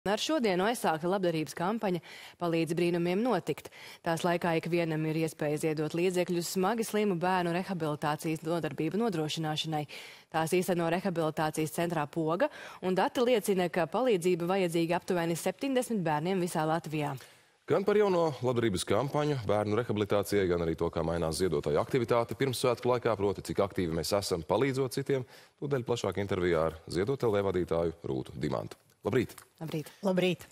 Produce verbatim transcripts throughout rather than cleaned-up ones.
Ar šodienu aizsākta labdarības kampaņa Palīdz brīnumiem notikt. Tās laikā ikvienam ir iespēja ziedot līdzekļus smagi slimu bērnu rehabilitācijas nodarbību nodrošināšanai. Tās īsteno rehabilitācijas centrā Poga, un dati liecina, ka palīdzība vajadzīga aptuveni septiņdesmit bērniem visā Latvijā. Gan par jauno labdarības kampaņu bērnu rehabilitācijai, gan arī to, kā mainās ziedotāju aktivitāte pirmssvētku laikā, proti, cik aktīvi mēs esam palīdzot citiem, tūdaļ plašāk intervijā ar ziedotāju vadītāju Rūtu Dimantu. Labrīt! Labrīt! Labrīt!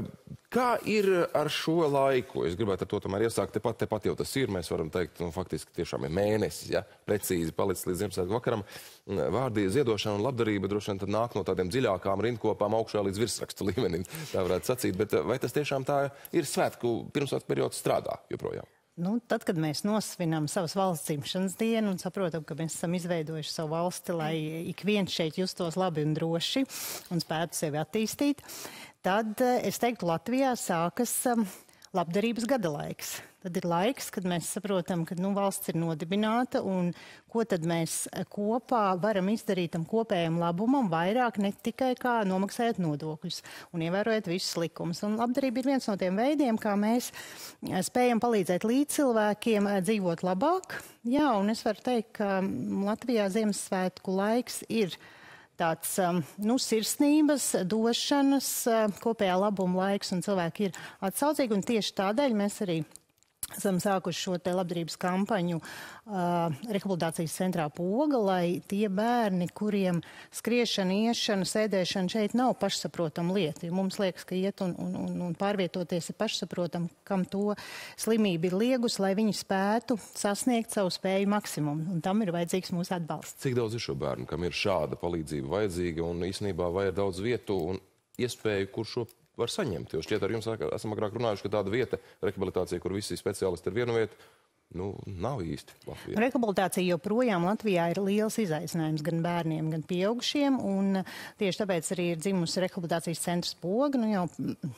Kā ir ar šo laiku? Es gribētu ar to tomēr iesākt. Tepat, tepat jau tas ir. Mēs varam teikt, nu, faktiski tiešām ir mēnesis, ja? Precīzi palicis līdz Ziemassvētku vakaram. Vārdi ziedošana un labdarība droši vien tad nāk no tādiem dziļākām rindkopām augšā līdz virsrakstu līmenim, tā varētu sacīt. Bet vai tas tiešām tā ir svētku, pirmsvētku periods strādā joprojām? Nu, tad, kad mēs nosvinām savas valsts dzimšanas dienu un saprotam, ka mēs esam izveidojuši savu valsti, lai ik viens šeit justos labi un droši un spētu sevi attīstīt, tad es teiktu, Latvijā sākas labdarības gada laiks. Tad ir laiks, kad mēs saprotam, ka nu, valsts ir nodibināta un ko tad mēs kopā varam izdarīt tam kopējam labumam vairāk ne tikai kā nomaksājot nodokļus un ievērojot visus likumus. Un labdarība ir viens no tiem veidiem, kā mēs spējam palīdzēt līdzcilvēkiem dzīvot labāk. Jā, un es varu teikt, ka Latvijā Ziemassvētku laiks ir tāds, nu, sirsnības, došanas, kopējā labuma laiks, un cilvēki ir atsaucīgi, un tieši tādēļ mēs arī esam sākuši šo te labdarības kampaņu uh, rehabilitācijas centrā Poga, lai tie bērni, kuriem skriešana, iešana, sēdēšana šeit nav pašsaprotama lieta. Jo mums liekas, ka iet un, un, un pārvietoties ir pašsaprotam, kam to slimība ir liegus, lai viņi spētu sasniegt savu spēju maksimumu. Un tam ir vajadzīgs mūsu atbalsts. Cik daudz ir šo bērnu, kam ir šāda palīdzība vajadzīga un īstenībā vajag daudz vietu un iespēju, kur šo var saņemt? Jo šķiet, ar jums esam agrāk runājuši, ka tāda vieta, rehabilitācija, kur visi speciālisti ir vienu vietu, nu, nav īsti Latvijā. Rehabilitācija joprojām Latvijā ir liels izaicinājums gan bērniem, gan pieaugušiem, un tieši tāpēc arī ir dzimusi rehabilitācijas centrs Poga, nu jau,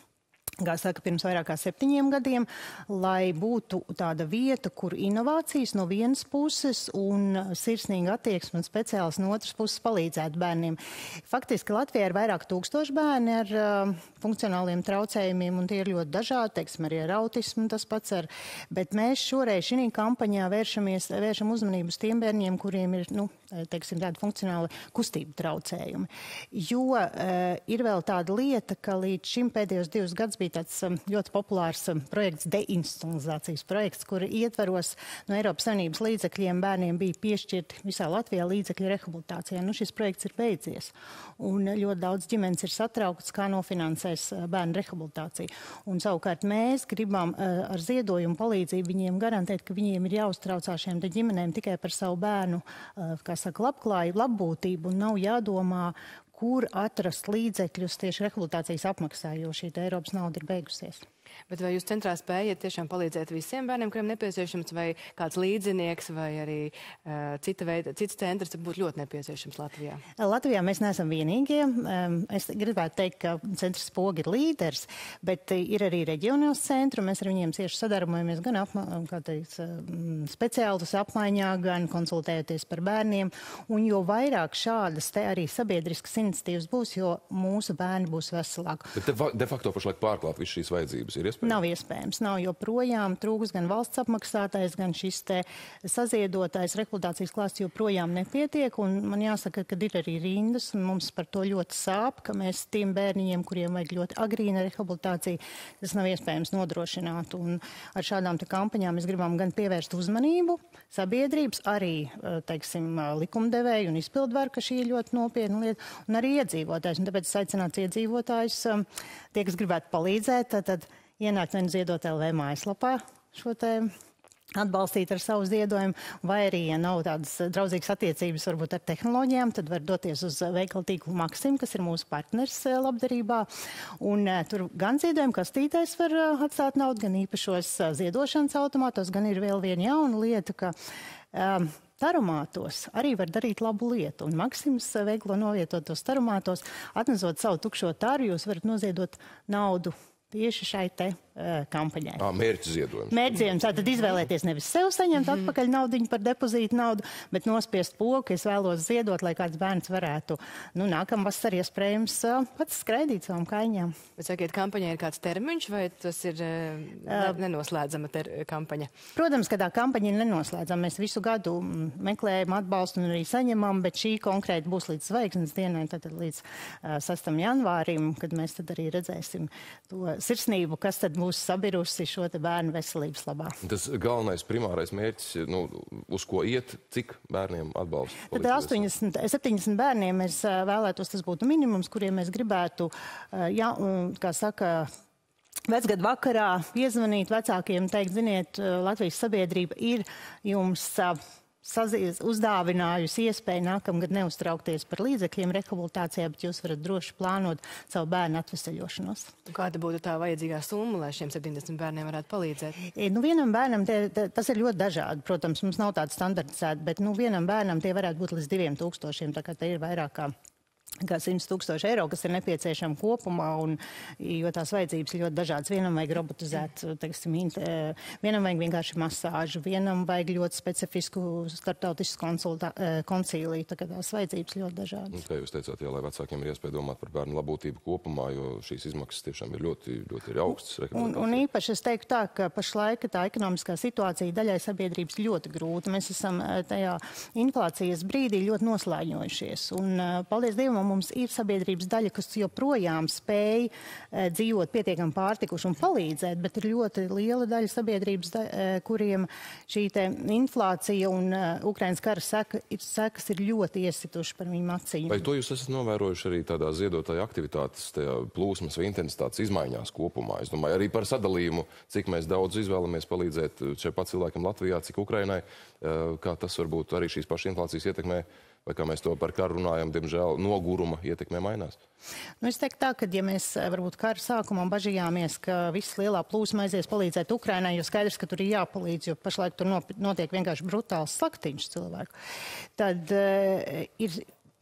kā saka, pirms vairāk kā septiņiem gadiem, lai būtu tāda vieta, kur inovācijas no vienas puses un sirsnīga attieksme un speciāls no otras puses palīdzētu bērniem. Faktiski Latvijā ir vairāk tūkstoši bērni ar uh, funkcionāliem traucējumiem, un tie ir ļoti dažādi, teiksim, arī ar autismu tas pats ar, bet mēs šoreiz šī kampaņā vēršamies, vēršam uzmanību uz tiem bērniem, kuriem ir, nu, teiksim, tādi funkcionāli kustību traucējumi. Jo uh, ir vēl tāda lieta, ka līdz šim pēdējos divus gadus bija tāds ļoti populārs projekts, deinstitucionalizācijas projekts, kur ietvaros no Eiropas Savienības līdzekļiem bērniem bija piešķirti visā Latvijā līdzekļu rehabilitācijā. Nu, šis projekts ir beidzies. Un ļoti daudz ģimenes ir satraukts, kā nofinansēs bērnu rehabilitāciju. Un savukārt mēs gribam ar ziedojumu palīdzību viņiem garantēt, ka viņiem ir jāuztraucās šiem te ģimenēm tikai par savu bērnu, kā saka, labklājību, labbūtību, un nav jādomā, kur atrast līdzekļus tieši rehabilitācijas apmaksā, jo šī Eiropas nauda ir beigusies. Bet vai jūs centrā spējat tiešām palīdzēt visiem bērniem, kuriem nepieciešams, vai kāds līdzinieks, vai arī uh, cita veida, cits centrs būtu ļoti nepieciešams Latvijā? Latvijā mēs neesam vienīgie. Um, es gribētu teikt, ka centrs Poga ir līderis, bet ir arī reģionāls centri, un mēs ar viņiem cieši sadarbojamies gan apma, kā teiks, speciālistus apmaiņā, gan konsultējoties par bērniem. Un jo vairāk šādas te arī sabiedriskas iniciatīvas būs, jo mūsu bērni būs veselāki. Bet de, de facto pašlaik pārklāt visu šīs vajadzības. Ir iespējams? Nav iespējams. Nav joprojām trūks gan valsts apmaksātais, gan šis te saziedotājs rehabilitācijas klāsts joprojām nepietiek. Un man jāsaka, ka ir arī rindas, un mums par to ļoti sāp, ka mēs tiem bērniņiem, kuriem vajag ļoti agrīna rehabilitācija, tas nav iespējams nodrošināt. Un ar šādām te kampaņām mēs gribam gan pievērst uzmanību sabiedrības, arī, teiksim, likumdevēju un izpildvaru, ka šī ir ļoti nopietna lieta, un arī iedzīvotājs. Un tāpēc es aicinātu iedzīvotājus, tie, kas gribētu palīdzēt, tad ienākt vien ziedot L V mājaslapā šo te atbalstīt ar savu ziedojumu, vai arī, ja nav tādas draudzīgas attiecības varbūt ar tehnoloģijām, tad var doties uz veikalu tīklu Maksim, kas ir mūsu partners labdarībā. Un uh, tur gan ziedojumu kastītēs var uh, atstāt naudu, gan īpašos uh, ziedošanas automātos, gan ir vēl viena jauna lieta, ka um, tarumātos arī var darīt labu lietu. Un Maksims veiklo novietotos tarumātos, atnesot savu tukšo taru, jūs varat noziedot naudu tieši šai te uh, kampaņai. À, mērķis ziedojums. Mērķis ziedojums. Tātad izvēlēties nevis sev saņemt atpakaļ naudiņu par depozītu naudu, bet nospiest pogu, ka es vēlos ziedot, lai kāds bērns varētu, nu, nākamvasar iespējams uh, pats skraidīt savam kaiņām. Bet sakiet, kampaņai ir kāds termiņš, vai tas ir uh, ne, nenoslēdzama ter kampaņa? Protams, ka tā kampaņa ir nenoslēdzama. Mēs visu gadu meklējam atbalstu un arī saņemam, bet šī konkrēti būs līdz zvaigznes dienai, tad līdz uh, sastam janvārim, kad mēs tad arī redzēsim to sirsnību, kas tad būs sabirusi šo te bērnu veselības labā. Tas galvenais, primārais mērķis, nu, uz ko iet, cik bērniem atbalstu? Tad astoņdesmit, septiņdesmit bērniem mēs uh, vēlētos, tas būtu minimums, kuriem mēs gribētu, uh, jā, un, kā saka, vecgadu vakarā piezvanīt vecākiem, teikt, ziniet, Latvijas sabiedrība ir jums uh, Sazies, uzdāvinājusi iespēju nākamgad neuztraukties par līdzekļiem rehabilitācijā, bet jūs varat droši plānot savu bērnu atveseļošanos. Kāda būtu tā vajadzīgā summa, lai šiem septiņdesmit bērniem varētu palīdzēt? Nu, vienam bērnam tie, tie, tas ir ļoti dažādi. Protams, mums nav tāda standartizēta, bet nu, vienam bērnam tie varētu būt līdz diviem tūkstošiem, tā kā te ir vairāk kā kā simts tūkstoši eiro, kas ir nepieciešama kopumā, un, jo tās vajadzības ir ļoti dažādas. Vienam vajag robotizēt, teiksim, vienam vajag vienkārši masāžu, vienam vajag ļoti specifisku starptautisku koncīliju, tā kā tās vajadzības ļoti dažādas. Kā jūs teicāt, jā, lai vecākiem ir iespēja domāt par bērnu labklājību kopumā, jo šīs izmaksas tiešām ir ļoti, ļoti ir augstas. Un, un īpaši es teiktu tā, ka pašlaik tā ekonomiskā situācija daļai sabiedrības ļoti grūta. Mēs esam tajā inflācijas brīdī ļoti noslēņojušies, un paldies Dievam, mums ir sabiedrības daļa, kas joprojām spēj e, dzīvot pietiekami pārtikuši un palīdzēt, bet ir ļoti liela daļa sabiedrības, da, e, kuriem šī te inflācija un e, Ukrainas kara seka, sekas ir ļoti iesituši par viņu acīm. Vai to jūs esat novērojuši arī tādā ziedotāja aktivitātes, tajā plūsmas vai intensitātes izmaiņās kopumā? Es domāju, arī par sadalījumu, cik mēs daudz izvēlamies palīdzēt šai pat cilvēkam Latvijā, cik Ukrainai, e, kā tas varbūt arī šīs pašas inflācijas ietekmē, vai kā mēs to par karu runājam, diemžēl noguruma ietekmē mainās? Nu, es teiktu tā, ka ja mēs varbūt kara sākumā bažījāmies, ka viss lielā plūsma aizies palīdzēt Ukrainai, jo skaidrs, ka tur ir jāpalīdz, jo pašlaik tur notiek vienkārši brutāls slaktiņš cilvēku, tad uh, ir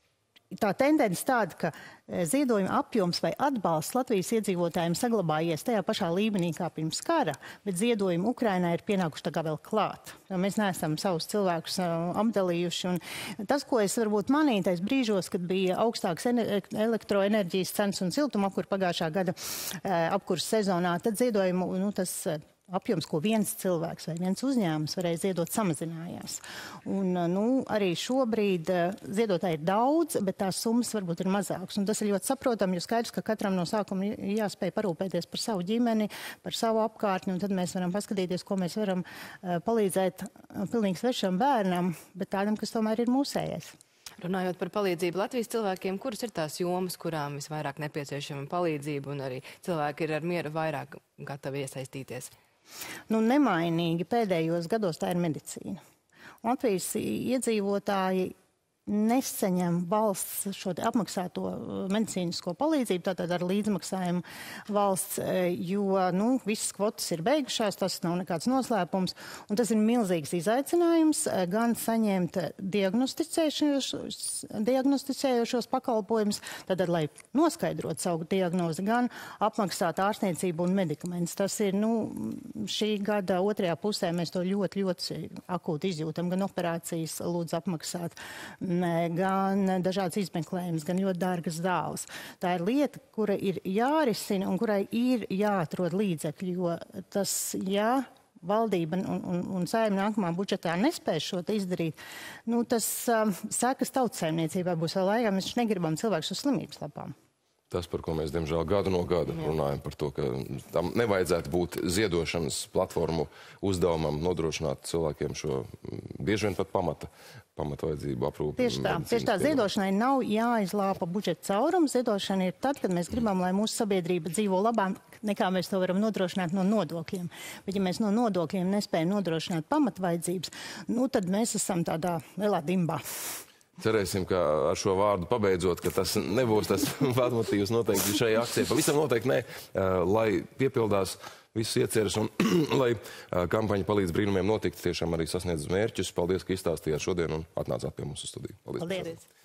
tā tendence tāda, ka ziedojuma apjoms vai atbalsts Latvijas iedzīvotājiem saglabājies tajā pašā līmenī kā pirms kara, bet ziedojumi Ukrainai ir pienākuši tā kā vēl klāt. Mēs neesam savus cilvēkus apdalījuši. Un tas, ko es varbūt manītais brīžos, kad bija augstāks elektroenerģijas cenas un siltumapkura pagājušā gada apkurs sezonā, tad ziedojumu, nu, tas apjoms, ko viens cilvēks vai viens uzņēmums varēja ziedot, samazinājās. Un, nu, arī šobrīd ziedotāji ir daudz, bet tās summas varbūt ir mazākas. Un tas ir ļoti saprotami, jo skaidrs, ka katram no sākuma jāspēj parūpēties par savu ģimeni, par savu apkārtni, un tad mēs varam paskatīties, ko mēs varam uh, palīdzēt uh, pilnīgi svešam bērnam, bet tādam, kas tomēr ir mūsējais. Runājot par palīdzību Latvijas cilvēkiem, kuras ir tās jomas, kurām visvairāk nepieciešama palīdzība, un arī cilvēki ir ar mieru vairāk gatavi iesaistīties? Nu, nemainīgi pēdējos gados tā ir medicīna. Latvijas iedzīvotāji nesaņem valsts šo apmaksāto medicīnisko palīdzību, tātad ar līdzmaksājumu valsts, jo, nu, visas kvotas ir beigušās, tas nav nekāds noslēpums, un tas ir milzīgs izaicinājums gan saņemt diagnosticējošos, diagnosticējošos pakalpojumus, tātad, lai noskaidrot savu diagnozi, gan apmaksāt ārstniecību un medikamentus. Tas ir, nu, šī gada otrajā pusē mēs to ļoti, ļoti akūti izjūtam, gan operācijas lūdz apmaksāt, gan dažādas izmeklējumas, gan ļoti dārgas zāles. Tā ir lieta, kura ir jārisina un kurai ir jāatrod līdzekļi, jo tas, ja valdība un, un, un saima nākamā budžetā nespēs šo te izdarīt, nu, tas um, sekas tautsaimniecībā būs vēl laikā, mēs negribam cilvēkus uz slimības lapām. Tas, par ko mēs, diemžēl, gadu no gada runājam par to, ka tam nevajadzētu būt ziedošanas platformu uzdevumam nodrošināt cilvēkiem šo bieži vien pat pamata, pamata vajadzību aprūpi. Tieši tā, tieši tā, ziedošanai nav jāizlāpa budžeta caurums. Ziedošana ir tad, kad mēs gribam, lai mūsu sabiedrība dzīvo labāk, nekā mēs to varam nodrošināt no nodokļiem. Bet ja mēs no nodokļiem nespējam nodrošināt pamatvajadzības, nu tad mēs esam tādā lielā dimbā. Cerēsim, ka ar šo vārdu pabeidzot, ka tas nebūs tas vadmotīvs noteikti šai akcijai. Pavisam noteikti ne, lai piepildās visus ieceres un lai kampaņa palīdz brīnumiem notikt, tiešām arī sasniedz mērķus. Paldies, ka izstāstījāt šodien un atnācāt pie mums uz studiju. Paldies. Paldies.